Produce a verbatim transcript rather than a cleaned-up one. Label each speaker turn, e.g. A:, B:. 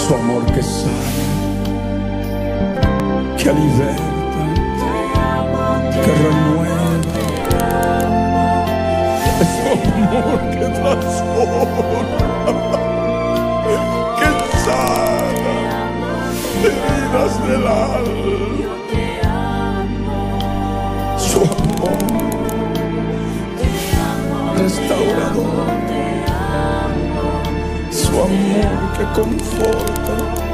A: Su amor que sana, que liberta, que renueva. Es su amor que transforma, que sana heridas del alma. Su amor restaurador, su amor que conforta.